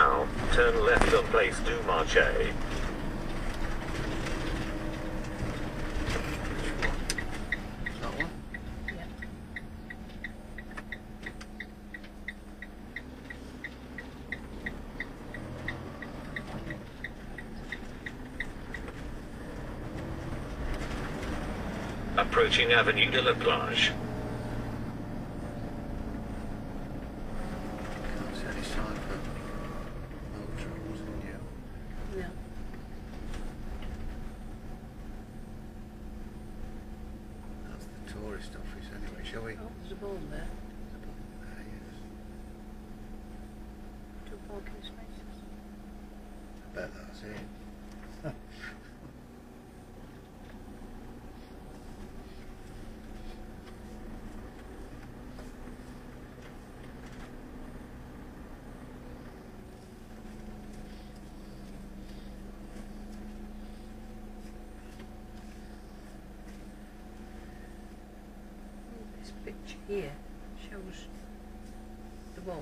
Now, turn left on Place du Marché. That one? Yeah. Approaching Avenue de la Plage. Can't see any sign for no troubles in you. No. That's the tourist office anyway, shall we? Oh, there's a ball there. Yes. 2 parking spaces. I bet that's it. This picture here shows the wall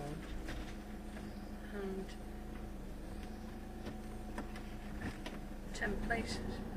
and 10 places.